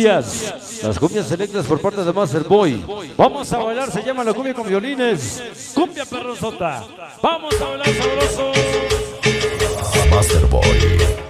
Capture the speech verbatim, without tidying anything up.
cumbias. Las cumbias selectas por parte de Master Boy. Vamos a bailar, se llama la cumbia con violines. Cumbia perrosota. Vamos a bailar sabroso. Master Boy.